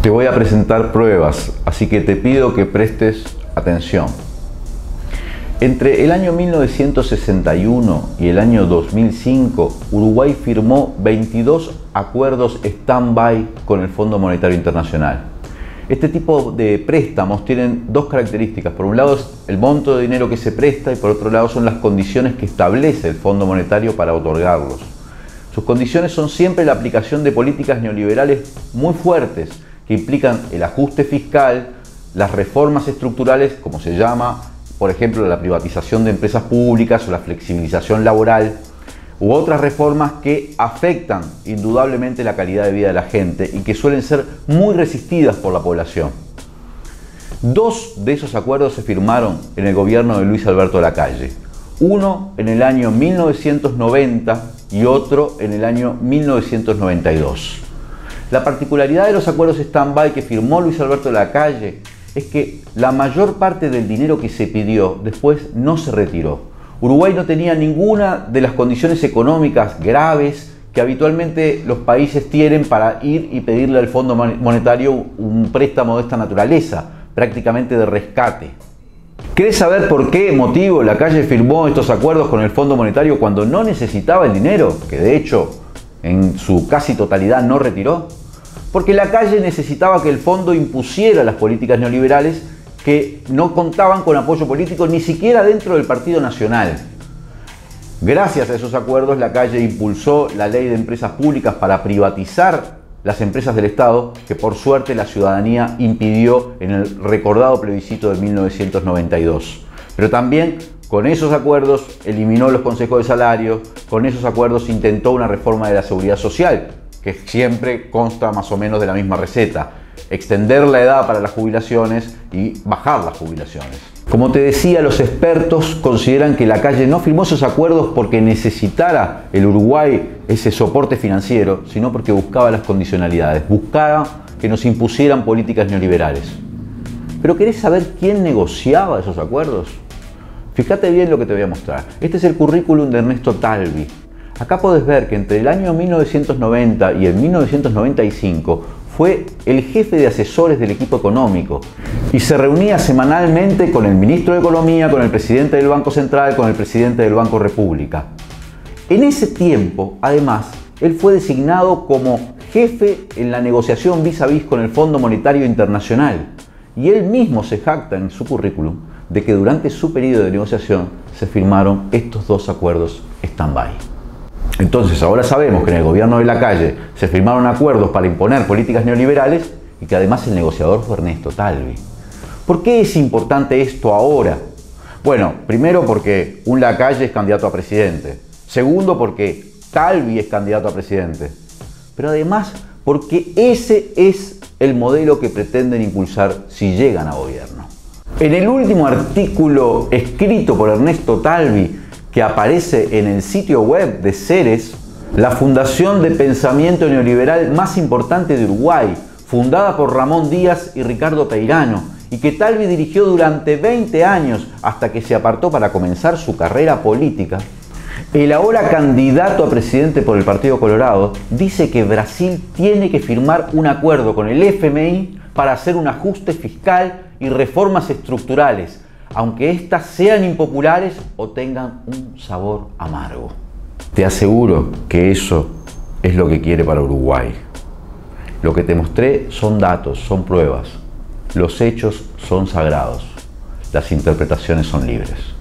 Te voy a presentar pruebas, así que te pido que prestes atención. Entre el año 1961 y el año 2005, Uruguay firmó 22 acuerdos stand-by con el Fondo Monetario Internacional. Este tipo de préstamos tienen dos características. Por un lado es el monto de dinero que se presta y por otro lado son las condiciones que establece el Fondo Monetario para otorgarlos. Sus condiciones son siempre la aplicación de políticas neoliberales muy fuertes que implican el ajuste fiscal, las reformas estructurales, como se llama, por ejemplo, la privatización de empresas públicas o la flexibilización laboral, u otras reformas que afectan indudablemente la calidad de vida de la gente y que suelen ser muy resistidas por la población. Dos de esos acuerdos se firmaron en el gobierno de Luis Alberto Lacalle. Uno en el año 1990 y otro en el año 1992. La particularidad de los acuerdos stand-by que firmó Luis Alberto Lacalle es que la mayor parte del dinero que se pidió después no se retiró. Uruguay no tenía ninguna de las condiciones económicas graves que habitualmente los países tienen para ir y pedirle al Fondo Monetario un préstamo de esta naturaleza, prácticamente de rescate. ¿Querés saber por qué motivo Lacalle firmó estos acuerdos con el Fondo Monetario cuando no necesitaba el dinero, que de hecho en su casi totalidad no retiró? Porque Lacalle necesitaba que el fondo impusiera las políticas neoliberales que no contaban con apoyo político ni siquiera dentro del Partido Nacional. Gracias a esos acuerdos, Lacalle impulsó la ley de empresas públicas para privatizar las empresas del Estado, que por suerte la ciudadanía impidió en el recordado plebiscito de 1992. Pero también con esos acuerdos eliminó los consejos de salario, con esos acuerdos intentó una reforma de la seguridad social, que siempre consta más o menos de la misma receta: extender la edad para las jubilaciones y bajar las jubilaciones. Como te decía, los expertos consideran que Lacalle no firmó esos acuerdos porque necesitara el Uruguay ese soporte financiero, sino porque buscaba las condicionalidades, buscaba que nos impusieran políticas neoliberales. ¿Pero querés saber quién negociaba esos acuerdos? Fíjate bien lo que te voy a mostrar. Este es el currículum de Ernesto Talvi. Acá podés ver que entre el año 1990 y el 1995 fue el jefe de asesores del equipo económico y se reunía semanalmente con el ministro de Economía, con el presidente del Banco Central, con el presidente del Banco República. En ese tiempo, además, él fue designado como jefe en la negociación vis a vis con el Fondo Monetario Internacional y él mismo se jacta en su currículum de que durante su periodo de negociación se firmaron estos dos acuerdos stand-by. Entonces ahora sabemos que en el gobierno de Lacalle se firmaron acuerdos para imponer políticas neoliberales y que además el negociador fue Ernesto Talvi. ¿Por qué es importante esto ahora? Bueno, primero porque un Lacalle es candidato a presidente. Segundo porque Talvi es candidato a presidente. Pero además porque ese es el modelo que pretenden impulsar si llegan a gobierno. En el último artículo escrito por Ernesto Talvi, que aparece en el sitio web de Ceres, la fundación de pensamiento neoliberal más importante de Uruguay, fundada por Ramón Díaz y Ricardo Peirano, y que Talvi dirigió durante 20 años hasta que se apartó para comenzar su carrera política, el ahora candidato a presidente por el Partido Colorado dice que Brasil tiene que firmar un acuerdo con el FMI para hacer un ajuste fiscal y reformas estructurales, aunque éstas sean impopulares o tengan un sabor amargo. Te aseguro que eso es lo que quiere para Uruguay. Lo que te mostré son datos, son pruebas. Los hechos son sagrados. Las interpretaciones son libres.